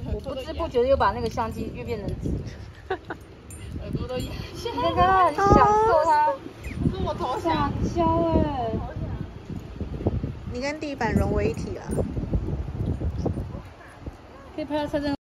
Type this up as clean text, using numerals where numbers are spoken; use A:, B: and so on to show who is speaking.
A: 我不知不觉的又把那个相机又变成纸，
B: 耳朵都痒。
A: 你看他很享受它。
B: 可是我头
A: 想教哎，
C: 你跟地板融为一体了。
A: 可以拍到车震。